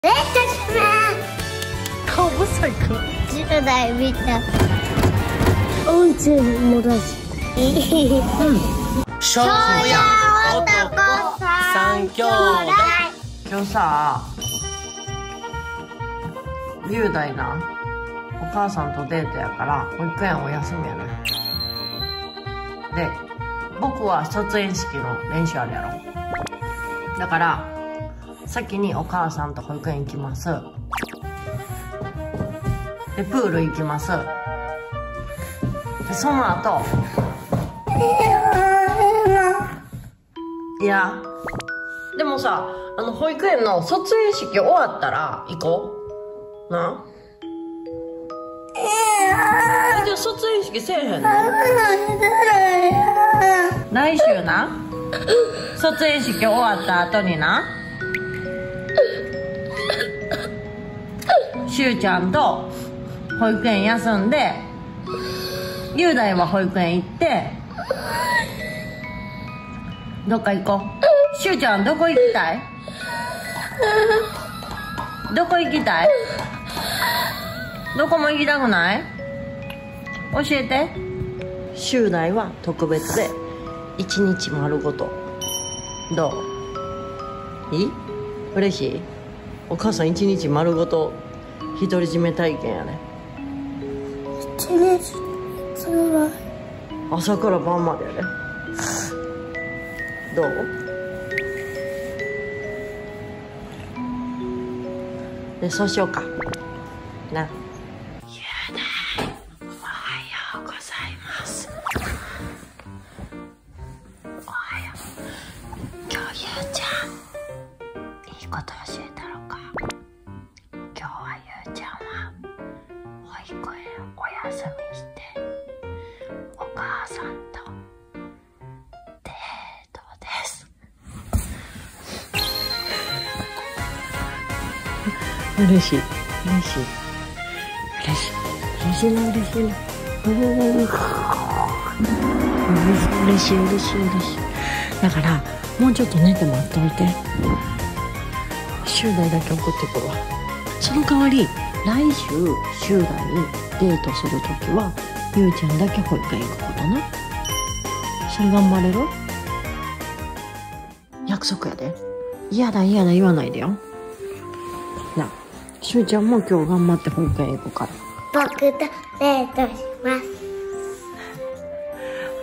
顔不細工。 10代見た。うんちもだし。 庄屋男三兄弟。今日さ、雄大なお母さんとデートやから保育園お休みやね。で、僕は卒園式の練習あるやろ。だから先にお母さんと保育園行きます。で、プール行きます。で、その後、いや、でもさ、保育園の卒園式終わったら行こうな。じゃあ卒園式せえへんの？来週な、卒園式終わった後にな、しゅうちゃんと保育園休んで、雄大は保育園行って、どっか行こう。しゅうちゃんどこ行きたい？どこ行きたい？どこも行きたくない？教えて。雄大は特別で一日丸ごと。どう？いい？嬉しい？お母さん一日丸ごと独り占め体験やね。 一日つらい。 朝から晩までやで。どう？で、そうしようかな。雄大、おはようございます。おはよう。今日ゆうちゃんいいこと教えたろか。今日はゆうちゃんは保育園お休みして、お母さんとデートです。嬉しい、嬉しい、嬉しい、嬉しいな、嬉しいな。嬉しい、嬉しい、嬉しい。だからもうちょっと寝て待っといて。雄大だけ送ってくるわ。その代わり来週雄大にデートするときはゆうちゃんだけ保育園行くことな。それ頑張れる？約束やで。嫌だ嫌だ言わないでよな。しゅうちゃんも今日頑張って保育園行くから。 僕とデートします。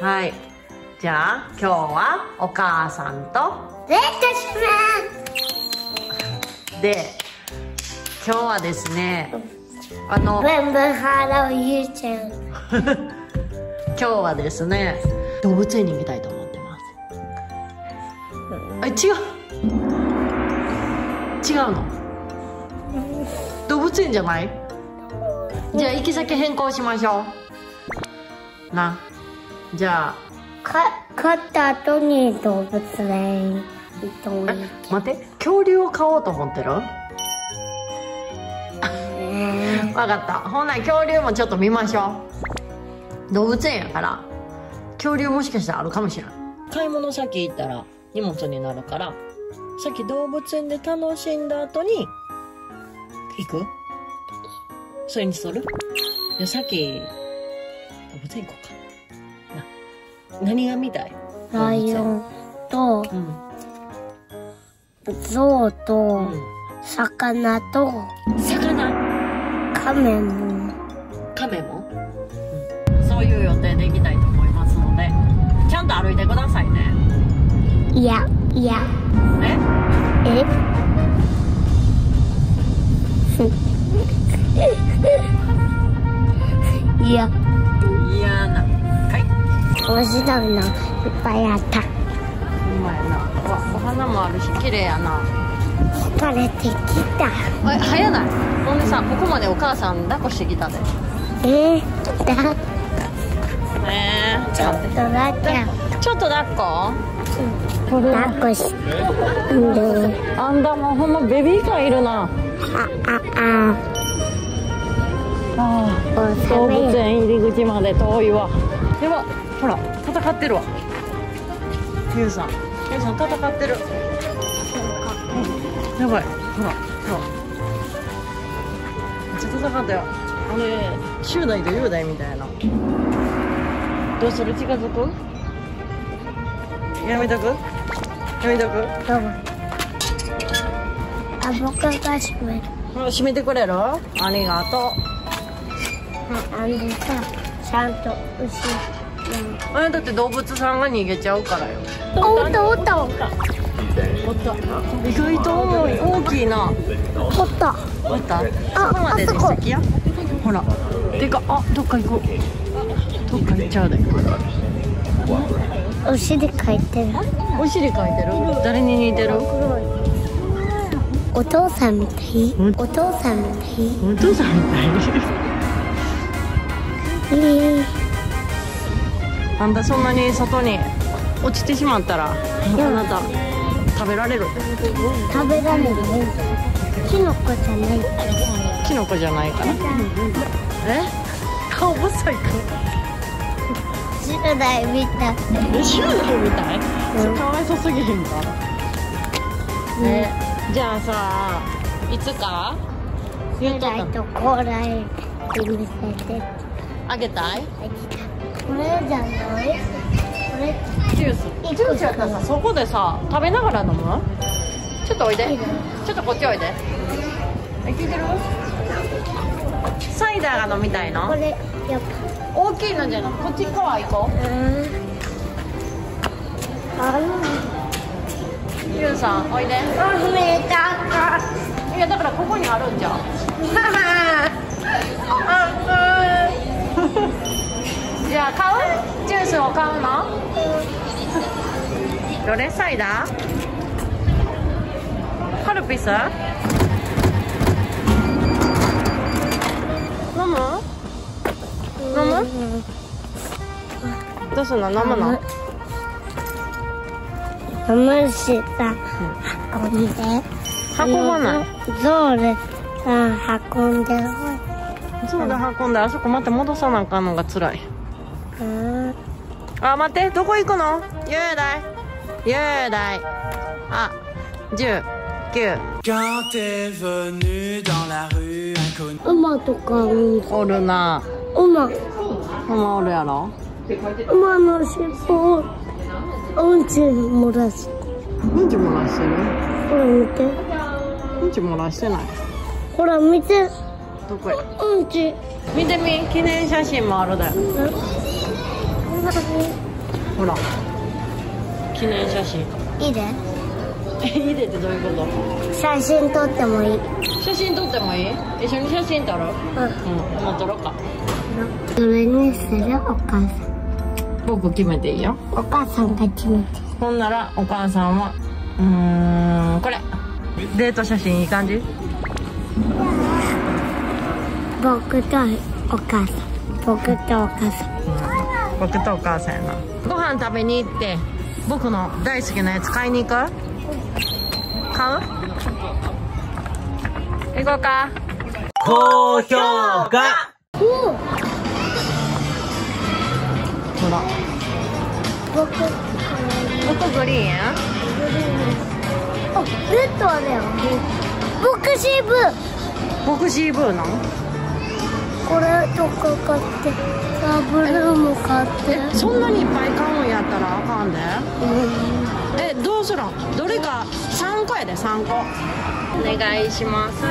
はい、じゃあ今日はお母さんとデートします。 で、今日はですね、 ブンブンハローゆうちゃん。 今日はですね、動物園に行きたいと思ってます。あ、違うの？動物園じゃない？じゃあ行き先変更しましょうな。じゃあ買った後に動物園行って。 待って、恐竜を買おうと思ってる？分かった。ほな恐竜もちょっと見ましょう。動物園やから恐竜もしかしたらあるかもしれない。買い物先行ったら荷物になるから、さっき動物園で楽しんだ後に行く？それにする？じゃあさっき動物園行こうかな。何が見たい？ ライオンと、ゾウと、魚と、カメも、そういう予定で行きたいと思いますので、ちゃんと歩いてくださいね。いやなかい。面白いのいっぱいあった。うまいな。お花もあるし綺麗やな。疲れてきた。早ない？ほんでさ、ここまでお母さん抱っこしてきたで。ちょっと抱っこ？抱っこして。あんたもほんまベビーカーいるな。動物園入り口まで遠いわ。では、ほら戦ってるわ。ゆうさん戦ってる。やばい、ほらちゃ高かったよ。あれ10代と10代みたいな。どうする？近づく？やめとく？やめとく？ どうも。あ、僕が閉める。 閉めてくれる？ありがとう。 あんでさ、ちゃんと牛。 あれだって動物さんが逃げちゃうからよ。 おったおったおった。 おった。意外と重い、大きいな。 おった。 おった。そこまでで先や。ほら。でか、あ、どっか行こう。どっか行っちゃうで。 お尻描いてる。 お尻描いてる？誰に似てる？ お父さんみたい。お父さんみたい。 お父さんみたい。あんたそんなに外に落ちてしまったら、あなた食べられる？ 食べられる。キノコじゃない。 キノコじゃないから。顔細いか。 10代みたい。 10代みたい？かわいそすぎへんか。じゃあさ、いつか 10代と高麗見せてあげたい？ これじゃない？これジュースやったらさ、そこでさ食べながら飲む？ちょっとおいで。ちょっとこっちおいで。聞いてる？サイダーが飲みたいの？ これやっぱ大きいのじゃなくこっち側行こう。ゆうさんおいで。 めたか。 いやだからここにあるんじゃん。じゃあ買う？ジュースを買うの？どれ？サイダー？カルピス？飲む？飲む？どうすんの？飲むの？ 飲むしさ、運んで。 運ばない。 ゾウでさ、運んで。 そうだ、運んで、あそこまた戻さなあかんのが辛い。あ、待って、どこ行くの？雄大。雄大。あ、10、9。 馬とかおるな。 馬おるやろ？ 馬の尻尾をうんち漏らす。 うんち漏らしてる？ ほら見て。 うんち漏らしてない。 ほら見て。 どこへ？ うんち。 見てみ、記念写真もあるだよ。ほら。記念写真。 いいで。 いいでってどういうこと？ 写真撮ってもいい。 写真撮ってもいい？一緒に写真撮る？もう撮ろうか。 どれにする？お母さん。 僕決めていいよ。 お母さんが決めて。 ほんならお母さんはこれデート写真いい感じ？ 僕とお母さん。僕とお母さん。 僕とお母さんやな。ご飯食べに行って僕の大好きなやつ買いに行く？買う？行こうか。高評価。ほら。僕グリーンや。 あ、レッドあるやん。ボクシーブー。 ボクシーブーなん？ これとか買ってさ、ブルーも買って。 そんなにいっぱい買うんやったらあかんで。どうするん？どれか3個やで。3個お願いします。 レ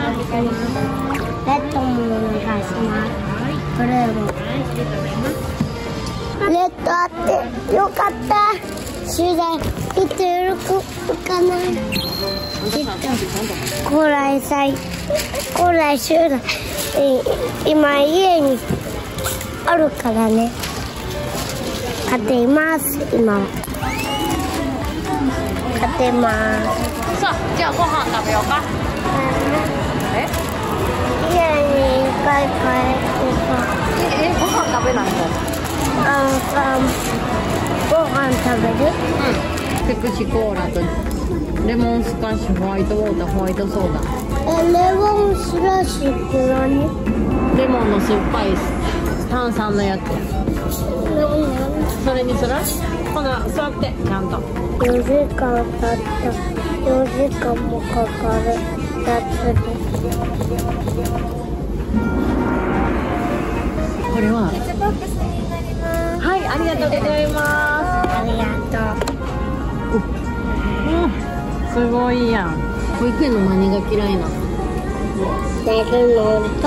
ッドもお願いします。ブルーも。レッドあってよかった。集団きっと喜ぶかな。きっと高麗集団今家にあるからね。買っています。今は買ってます。 さあ、じゃあご飯食べようか。 家に一回帰ってさ。 ご飯食べないの？ ご飯食べる？ ペプシコーラとレモンスカッシュ、ホワイトウォーター、ホワイトソーダ。 レモンスラッシュって何？ レモンの酸っぱい炭酸のやつ。それにする？ほな座ってちゃんと。 4時間経った。4時間もかかる。2つで。 がとうございます。 ありがとう。 すごいやん。保育園の何が嫌いなの？ 寝るのと、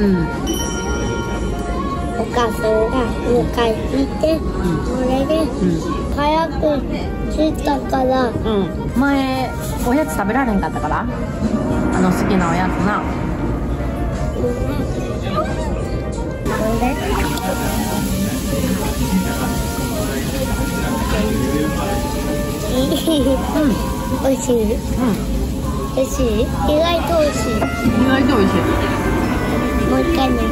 お母さんが迎えに行って、それで、早く着いたから、 前おやつ食べられへんかったから、好きなおやつな。 なんで？おいしい。おいしい。意外とおいしい。 意外とおいしい。 もう一回ね。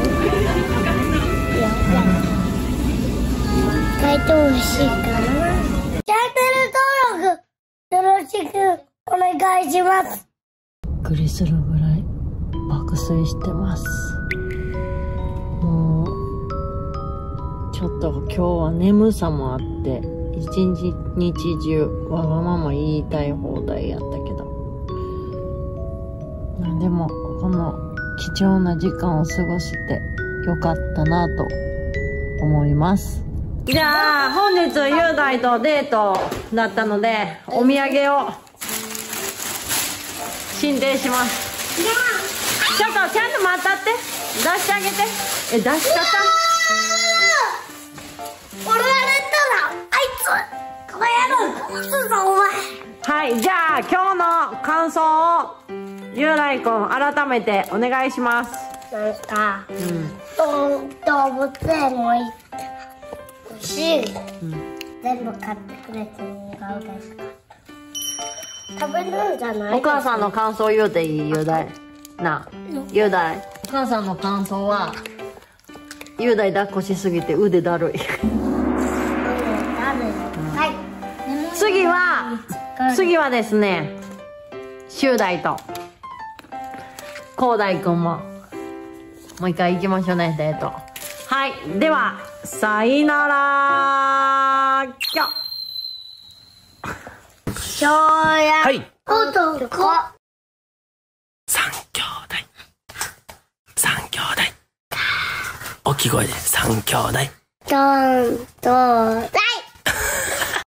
意外とおいしいかな。チャンネル登録よろしくお願いします。 びっくりするぐらい爆睡してます。もうちょっと今日は眠さもあって一日中わがまま言いたい放題やったけど、でもこの貴重な時間を過ごしてよかったなと思います。じゃあ本日雄大とデートだったのでお土産を進呈します。ちょっとちゃんと待ったって、出してあげて。出し方俺が寝たらあいつこの野郎殺すぞお前。 はい、じゃあ今日の感想を雄大君改めてお願いします。 なんか、動物園も行ったし、全部買ってくれてが嬉しかった。食べるんじゃない？ お母さんの感想言うていい？雄大なあ、雄大、お母さんの感想は雄大抱っこしすぎて腕だるい。次はですね、雄大と広大くんももう一回行きましょうね、デート。はい、ではさよなら。 しょうや、 はい、 男三兄弟、三兄弟、大きい声で三兄弟、 どんどんだ